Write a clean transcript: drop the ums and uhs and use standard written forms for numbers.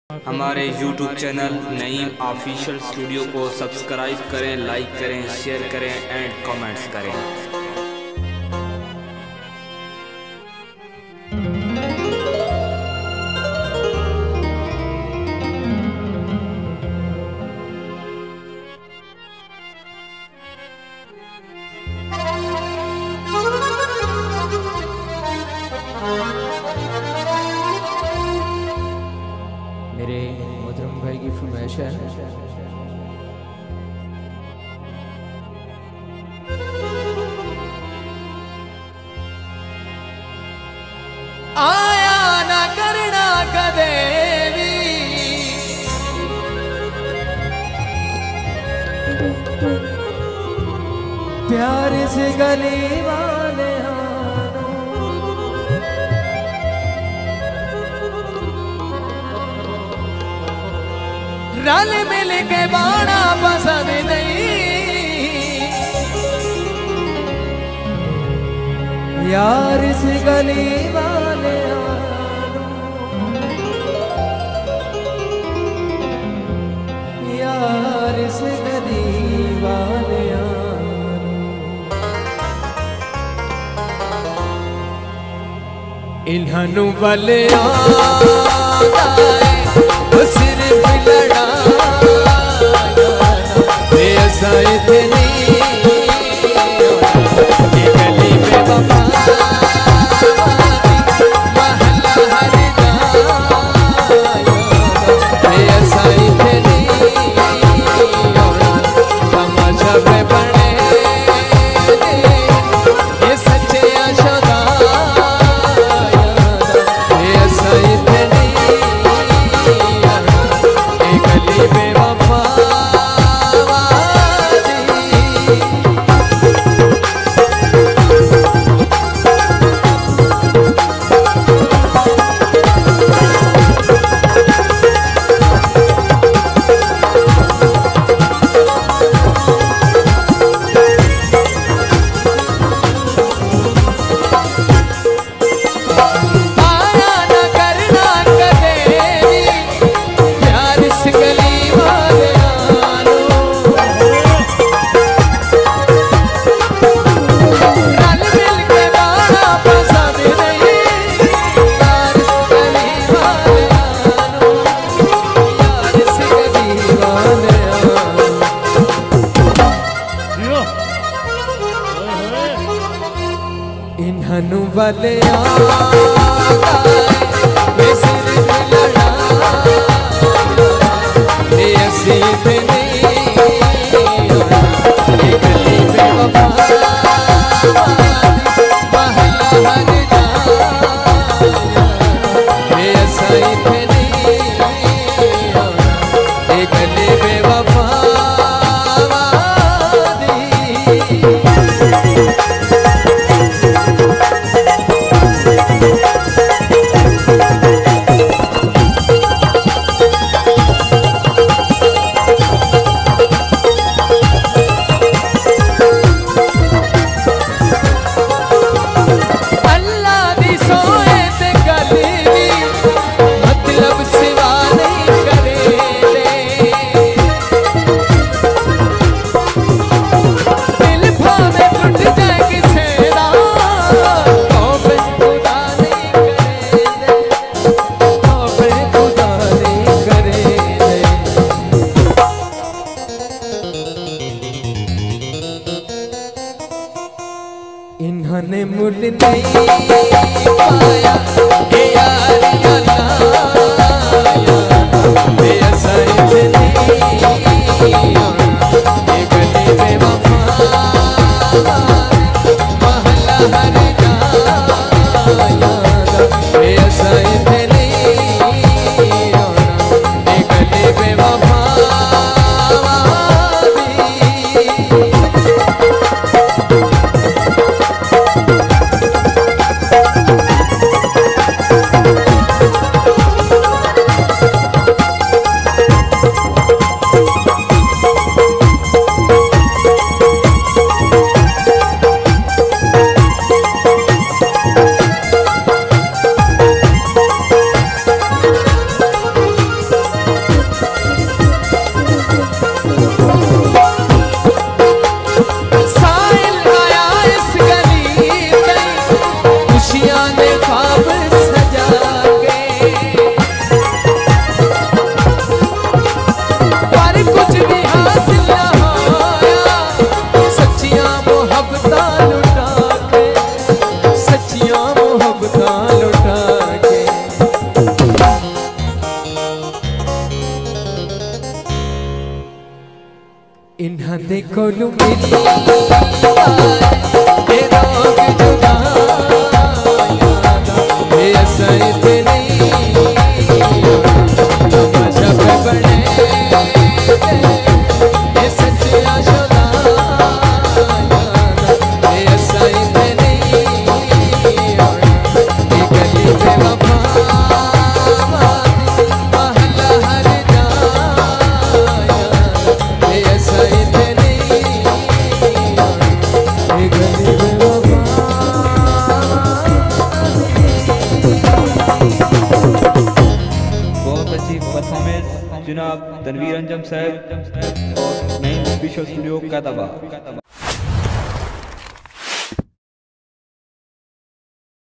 हमारे YouTube channel Naeem official studio को subscribe करें, लाइक करें, शेयर करें एंड कमेंट्स करें। मेरे मोहतरम भाई की फरमाइश है। आया ना करना कदे भी प्यार से गली वाले रल मिल के बाणा पसंद नहीं यार इस गली वाले यार इस गली वाले इन्हां वाले सिर्फ लड़ा ऐसा इतनी गली में वफा महला हर ऐसा इतनी तमाशा पे बने ये सच्चे आशा ऐसा इतनी गली में वफा इन्हां वाले सिर्फ लड़ा ऐसी गली में वफा महला हर ऐसा इतनी गली में वफा इन्हा देखो लू मिली ये रोग जुदाइयां दा ये असर ते नहीं मजहब बने ये सच्चियां शुदाइयां दा ये असर ते नहीं ये गली बेवफा जनाब तनवीर अंजम साहब और नईम ऑफिशियल स्टूडियो कैदाबाद।